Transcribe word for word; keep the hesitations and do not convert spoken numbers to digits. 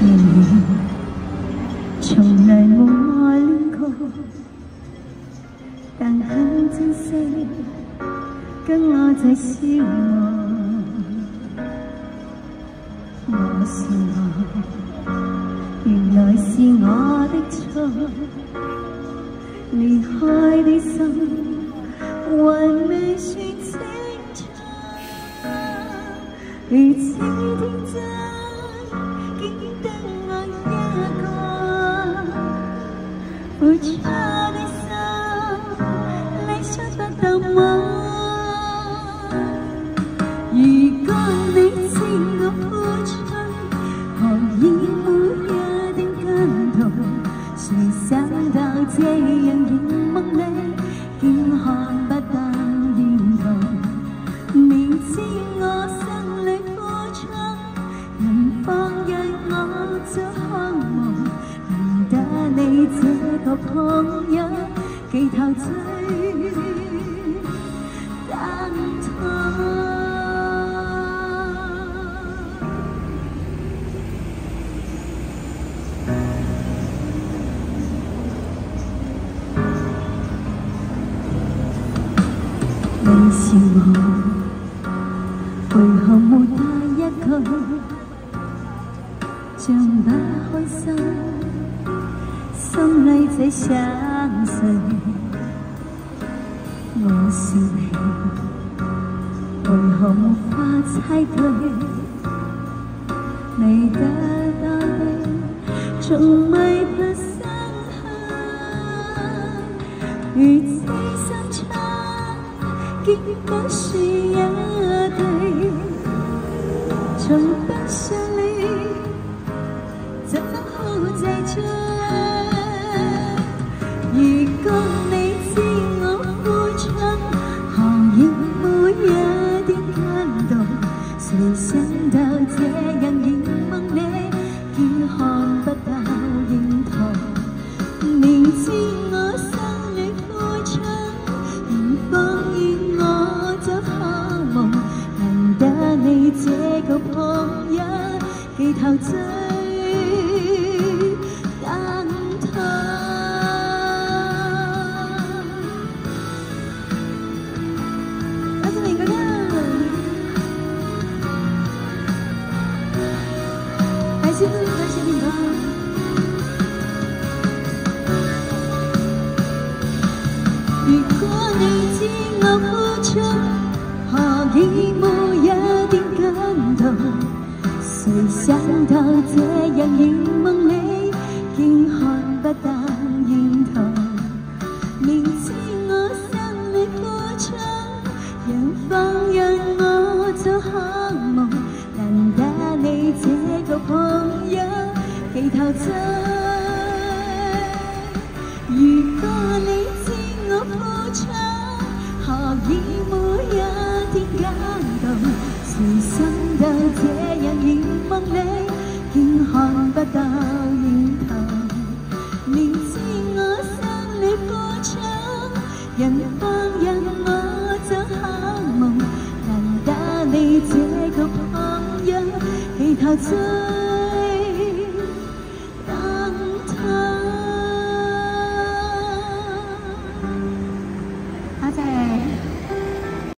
你，从来冇爱恋过，但很珍惜跟我在笑我。我是我，原来是我的错，离开的心还未算清楚，如此天真，竟得我一个付出的心，你想不到吗？如果你知我付出，何以没一點感動？誰想到這樣凝望你，竟看不到認同。明知我心裏付出，人放任我做渴望，難得你這個朋友幾頭醉蛋疼。你是我，為何沒帶一句，像不開心，心裏這相隨。我是你，為何無法猜對？你得到的，從未不傷害，如此深長。竟不是一對，從不想你，怎能好在這？如果你知我付出，何以沒一點感動？誰想到這樣凝望你，竟看不到認同。明知我心裏付出，仍放任我做渴望，難得你這個朋友幾頭醉蛋疼。多謝你嗰間，感謝你，感謝你吧。如果你知我付出，何以沒一點感動？誰想到這樣凝望你，竟看不到認同。明知我心裏付出，仍放任我做渴望，難得你這個朋友幾頭醉。如果你知我付出，何以沒一點感動？誰想到這樣凝望你，竟看不到認同。明知我心裏付出，仍放任我做渴望，難得你這個朋友幾頭醉。